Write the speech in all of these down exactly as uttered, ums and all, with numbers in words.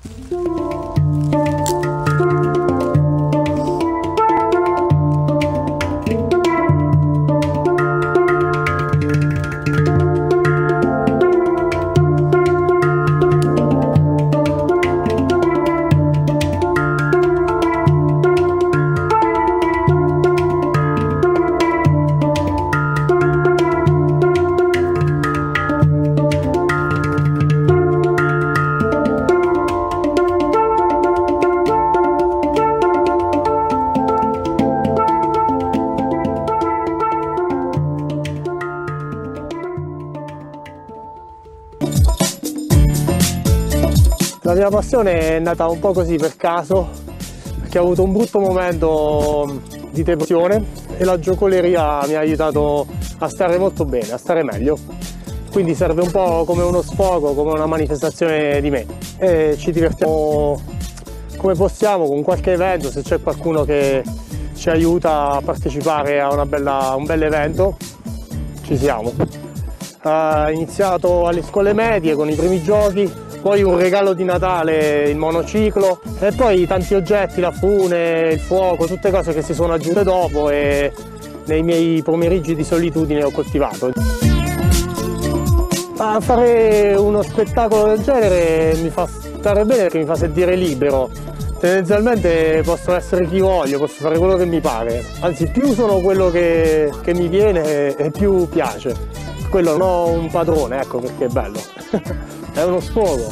La mia passione è nata un po' così per caso, perché ho avuto un brutto momento di depressione e la giocoleria mi ha aiutato a stare molto bene, a stare meglio. Quindi serve un po' come uno sfogo, come una manifestazione di me. E ci divertiamo come possiamo con qualche evento, se c'è qualcuno che ci aiuta a partecipare a una bella, un bel evento, ci siamo. Ho iniziato alle scuole medie con i primi giochi, poi un regalo di Natale, il monociclo e poi tanti oggetti, la fune, il fuoco, tutte cose che si sono aggiunte dopo e nei miei pomeriggi di solitudine ho coltivato. A fare uno spettacolo del genere mi fa stare bene perché mi fa sentire libero. Tendenzialmente posso essere chi voglio, posso fare quello che mi pare, anzi più sono quello che, che mi viene e più piace. Quello non ho un padrone, ecco perché è bello. È uno sfogo.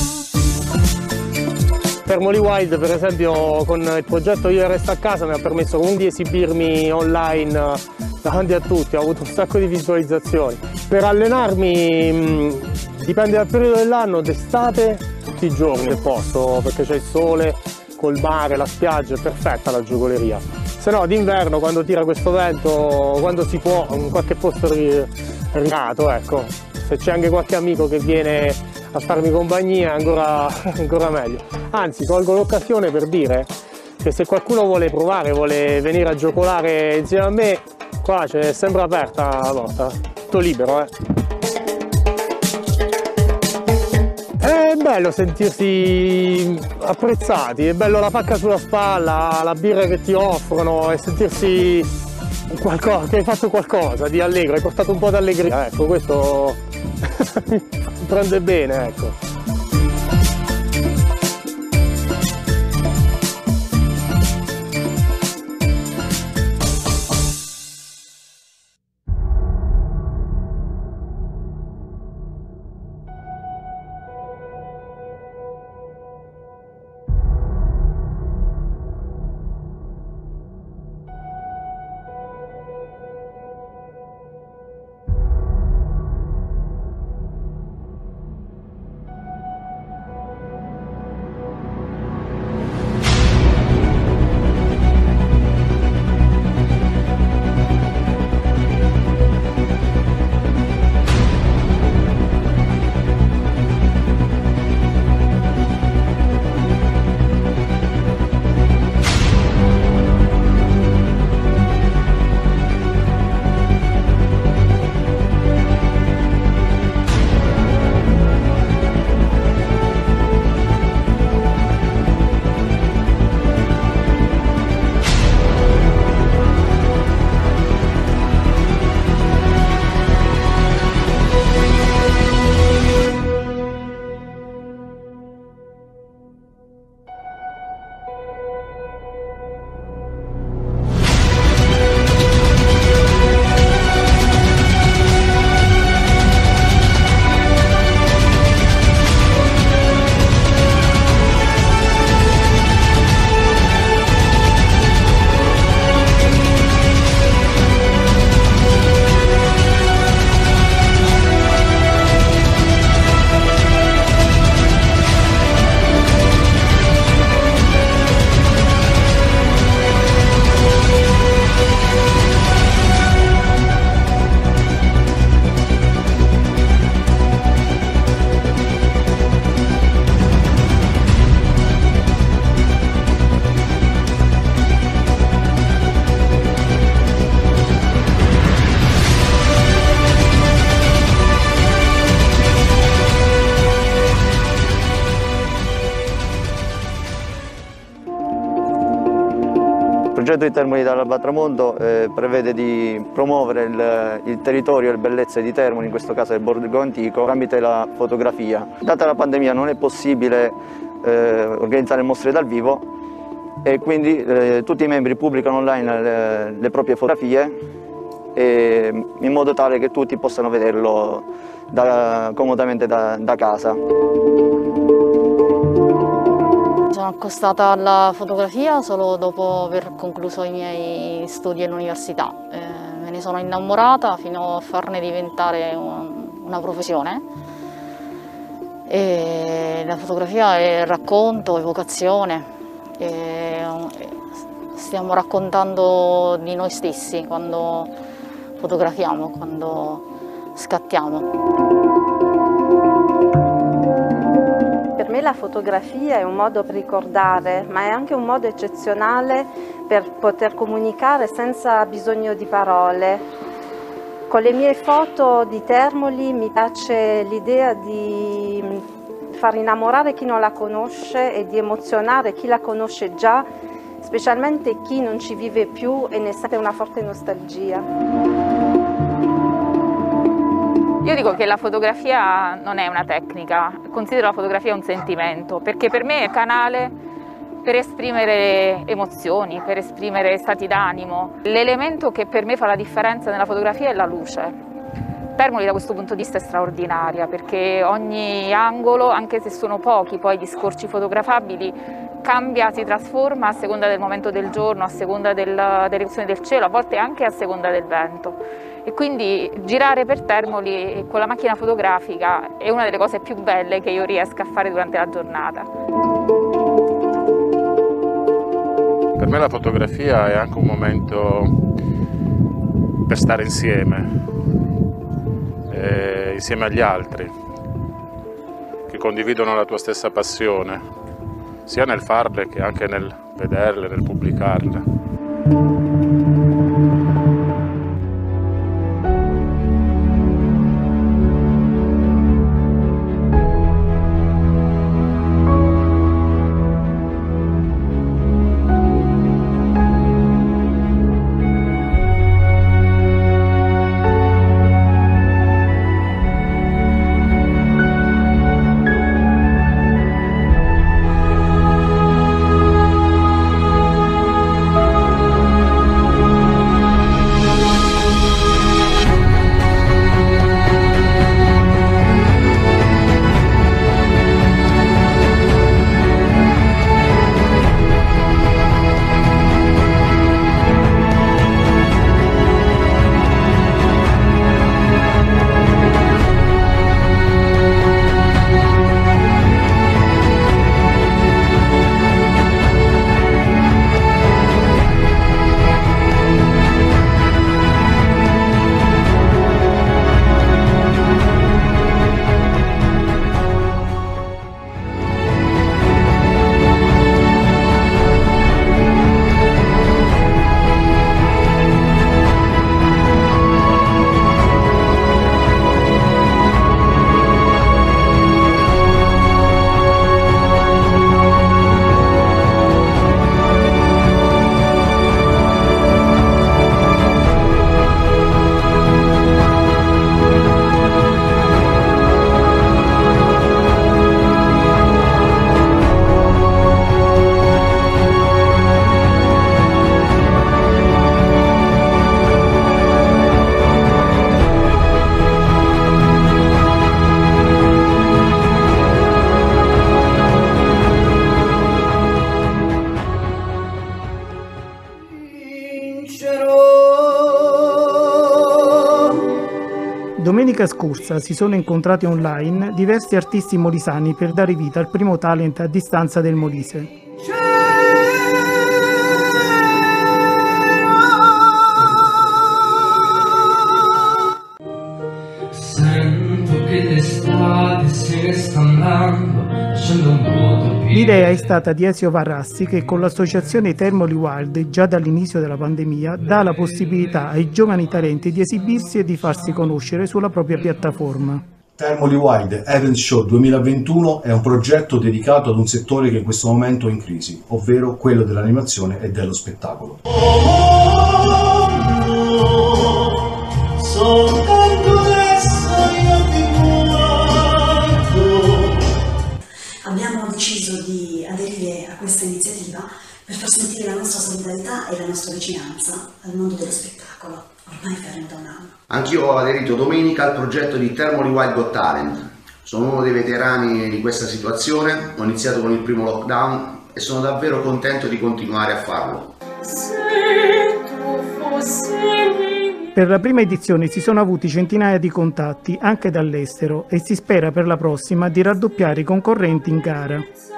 Per Molly Wild, per esempio, con il progetto Io Resto a Casa mi ha permesso comunque di esibirmi online davanti a tutti, ho avuto un sacco di visualizzazioni. Per allenarmi mh, dipende dal periodo dell'anno, d'estate tutti i giorni se posso, perché c'è il sole, col mare, la spiaggia, è perfetta la giocoleria. Se no d'inverno quando tira questo vento, quando si può, in qualche posto rinato, ecco. Se c'è anche qualche amico che viene a farmi compagnia ancora, ancora meglio. Anzi, colgo l'occasione per dire che se qualcuno vuole provare, vuole venire a giocolare insieme a me, qua c'è sempre aperta la porta, tutto libero, eh. È bello sentirsi apprezzati, è bello la pacca sulla spalla, la birra che ti offrono e sentirsi qualcosa, che hai fatto qualcosa di allegro, hai portato un po' di allegria, ecco, questo mi prende bene, ecco. progetto di Termoli dall'Alba al Tramonto eh, prevede di promuovere il, il territorio e le bellezze di Termoli, in questo caso del Borgo Antico, tramite la fotografia. Data la pandemia non è possibile eh, organizzare mostre dal vivo e quindi eh, tutti i membri pubblicano online le, le proprie fotografie e, in modo tale che tutti possano vederlo da, comodamente da, da casa. Sono accostata alla fotografia solo dopo aver concluso i miei studi all'università. Eh, me ne sono innamorata fino a farne diventare un, una professione. E la fotografia è racconto, evocazione. E stiamo raccontando di noi stessi quando fotografiamo, quando scattiamo. Per me la fotografia è un modo per ricordare, ma è anche un modo eccezionale per poter comunicare senza bisogno di parole. Con le mie foto di Termoli mi piace l'idea di far innamorare chi non la conosce e di emozionare chi la conosce già, specialmente chi non ci vive più e ne sente una forte nostalgia. Io dico che la fotografia non è una tecnica, considero la fotografia un sentimento, perché per me è canale per esprimere emozioni, per esprimere stati d'animo. L'elemento che per me fa la differenza nella fotografia è la luce. Termoli da questo punto di vista è straordinaria, perché ogni angolo, anche se sono pochi poi gli scorci fotografabili, cambia, si trasforma a seconda del momento del giorno, a seconda del, dell'eruzione del cielo, a volte anche a seconda del vento. E quindi girare per Termoli con la macchina fotografica è una delle cose più belle che io riesca a fare durante la giornata. Per me la fotografia è anche un momento per stare insieme, eh, insieme agli altri, che condividono la tua stessa passione, sia nel farle che anche nel vederle, nel pubblicarle. Domenica scorsa si sono incontrati online diversi artisti molisani per dare vita al primo talent a distanza del Molise. Sento che l'estate se ne sta andando, lasciando un vuoto. L'idea è stata di Ezio Varrassi che con l'associazione Termoli Wild già dall'inizio della pandemia dà la possibilità ai giovani talenti di esibirsi e di farsi conoscere sulla propria piattaforma. Termoli Wild Event Show duemilaventuno è un progetto dedicato ad un settore che in questo momento è in crisi, ovvero quello dell'animazione e dello spettacolo. Abbiamo deciso di aderire a questa iniziativa per far sentire la nostra solidarietà e la nostra vicinanza al mondo dello spettacolo, ormai fermo da un anno. Anch'io ho aderito domenica al progetto di Termoli Wild Got Talent. Sono uno dei veterani di questa situazione, ho iniziato con il primo lockdown e sono davvero contento di continuare a farlo. Per la prima edizione si sono avuti centinaia di contatti anche dall'estero e si spera per la prossima di raddoppiare i concorrenti in gara.